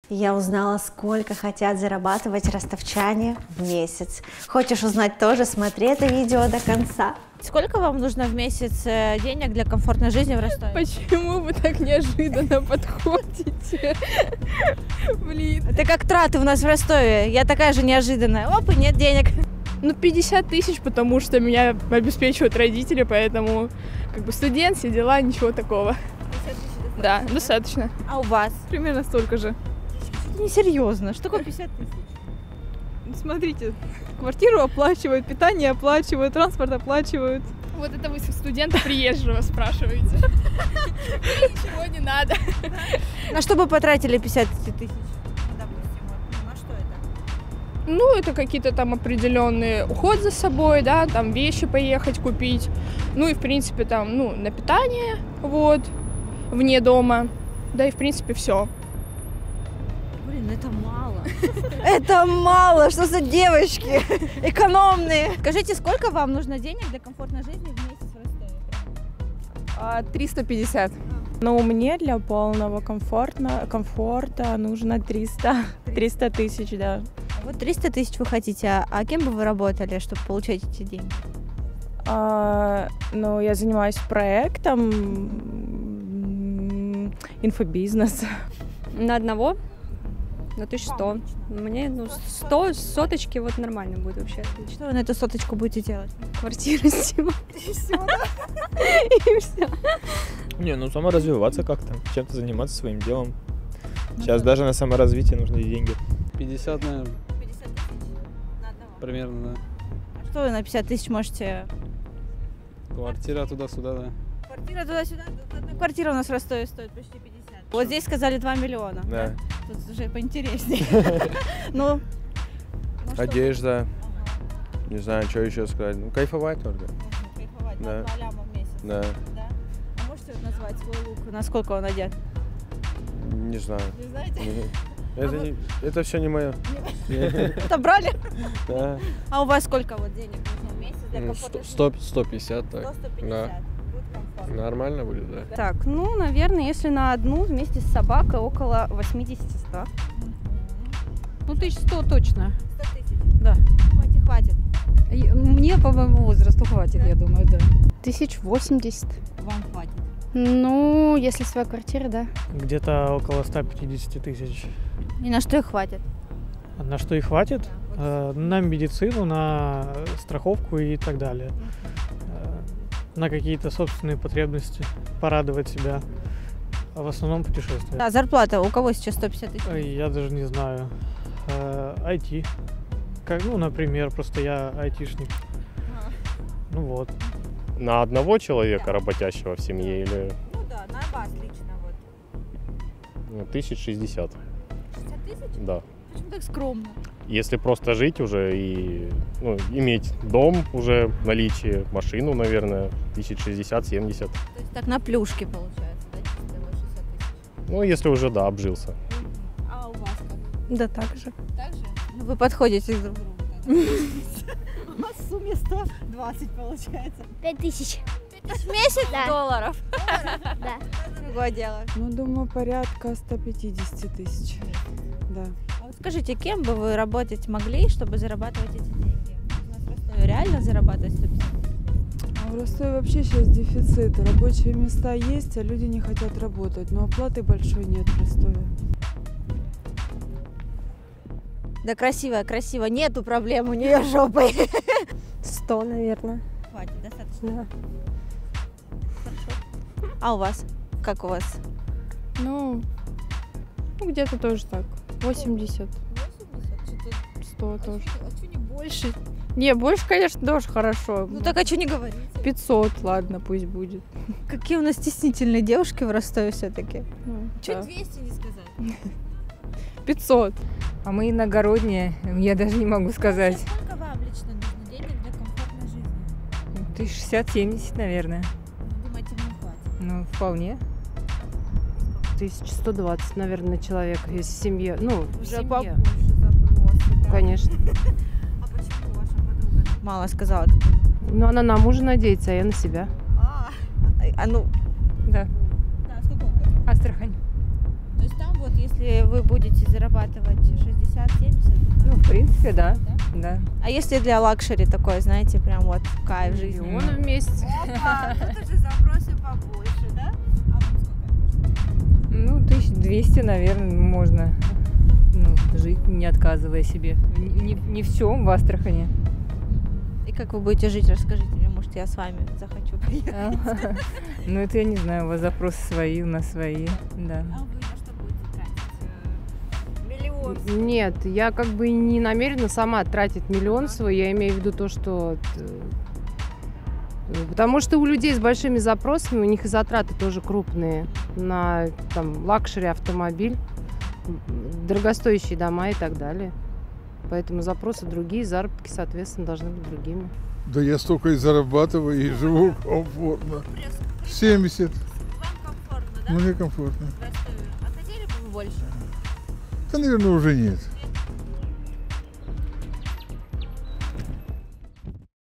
Я узнала, сколько хотят зарабатывать ростовчане в месяц. Хочешь узнать тоже? Смотри это видео до конца. Сколько вам нужно в месяц денег для комфортной жизни в Ростове? Почему вы так неожиданно подходите? Блин. Это как траты у нас в Ростове. Я такая же неожиданная. Оп, и нет денег. Ну, 50 тысяч, потому что меня обеспечивают родители, поэтому как бы студент, все дела, ничего такого. 50 тысяч? Да, достаточно. А у вас? Примерно столько же. Несерьезно. Что такое 50 тысяч? Смотрите, квартиру оплачивают, питание оплачивают, транспорт оплачивают. Вот это вы студента приезжего спрашиваете. Ничего не надо. На что бы потратили 50 тысяч? Допустим, на что это? Ну, это какие-то там определенные уход за собой, да, там вещи поехать купить. Ну и, в принципе, там, ну, на питание, вот, вне дома. Да и, в принципе, все. Блин, это мало. Это мало, что за девочки экономные. Скажите, сколько вам нужно денег для комфортной жизни в месяц в Ростове? 350. Ну, мне для полного комфорта нужно 300 тысяч, да. Вот 300 тысяч вы хотите, а кем бы вы работали, чтобы получать эти деньги? Ну, я занимаюсь проектом инфобизнес. На одного? На 1100. Мне 100, соточки вот нормально будет вообще. Отлично. Что вы на эту соточку будете делать? Квартиру снимать. И все, да? И все. Не, ну саморазвиваться как-то, чем-то заниматься своим делом. Сейчас даже на саморазвитие нужны деньги. 50, наверное, 50 тысяч на одного. примерно, да. Что вы на 50 тысяч можете? Квартира туда-сюда, да. Квартира туда-сюда? Одна квартира у нас в Ростове стоит почти 50. Вот здесь сказали 2 миллиона. Да. Тут уже поинтереснее. Ну, Одежда. Не знаю, что еще сказать. Ну, кайфовать только. кайфовать. Да. 2 ляма в месяц. Да. Да? А можете назвать свой лук? Насколько он одет? Не знаю. Не знаете? Это все не мое. Отобрали? Да. А у вас сколько вот денег нужно в месяц для комфортной жизни? 150, так. 150. Да. Будет комфортно. Нормально будет, да. Так, ну, наверное, если на одну вместе с собакой около 80-100. Ну, 1100 точно. 100 тысяч. Да. Думаете, хватит? Мне по моему возрасту хватит, я думаю, да. 1080. Вам хватит. Ну, если своя квартира, да. Где-то около 150 тысяч. И на что их хватит? На что и хватит? На медицину, на страховку и так далее. На какие-то собственные потребности, порадовать себя. А в основном путешествия. Да, зарплата у кого сейчас 150 тысяч? Я даже не знаю. IT. Как, ну, например, просто я айтишник. Ну вот. На одного человека, работящего в семье, или Ну да, на вас лично вот. 1060? 60 тысяч? Да. Почему так скромно? Если просто жить уже и иметь дом уже в наличии, машину, наверное, 1060-70. То есть так на плюшке получается, да, чистые 60 тысяч? Ну, если уже, да, обжился. А у вас как? Да так же. Так же? Ну, вы подходите друг к другу. У нас в сумме 120 получается. 5000. В месяц Да. долларов? Да. Это другое дело. Ну, думаю, порядка 150 тысяч. Да. А вот скажите, кем бы вы работать могли, чтобы зарабатывать эти деньги? У нас в Ростове реально зарабатывать 150 тысяч? А в Ростове вообще сейчас дефицит. Рабочие места есть, а люди не хотят работать. Но оплаты большой нет в Ростове. Да красиво, красиво. Нету проблем у нее жопой. 100, наверное. Хватит, достаточно. Да. Хорошо. А у вас? Как у вас? Ну, где-то тоже так. 80, 100 тоже. А что не больше? Не, больше, конечно, тоже хорошо. Ну так а что не говорить? 500, ладно, пусть будет. Какие у нас стеснительные девушки в Ростове все-таки. Ну, Чуть да. 200 не сказать. 500. А мы иногородние, я даже не могу сказать. Сколько вам лично нужно денег для комфортной жизни? 1060-70, наверное. Думаете, вам хватит? Ну, вполне. 1120, наверное, на человека, если семья. Ну, Уже семья. побольше запросы. Конечно. А почему ваша подруга мало сказала? Но она на мужа надеется, а я на себя. А ну, Да. да, сколько года? Астрахань. То есть там вот вот если вы будете зарабатывать 60-70? Ну, в принципе, да. Да. А если для лакшери такой, знаете, прям вот кайф жизни? Миллион в месяц. Опа, тут уже запросы побольше, да? А вам сколько нужно? Ну, 1200, наверное, можно жить, не отказывая себе. Не все в Астрахани. И как вы будете жить, расскажите мне, может, я с вами захочу приехать. Ну, это я не знаю, у вас запросы свои, у нас свои, да. А вы на что будете тратить миллион? Нет, я как бы не намерена сама тратить миллион свой, я имею в виду то, что... Потому что у людей с большими запросами, у них и затраты тоже крупные на там, лакшери, автомобиль, дорогостоящие дома и так далее. Поэтому запросы другие, заработки, соответственно, должны быть другими. Да я столько и зарабатываю, и живу комфортно. 70. Вам комфортно, да? Мне комфортно. А хотели бы вы больше? Да, наверное, уже нет.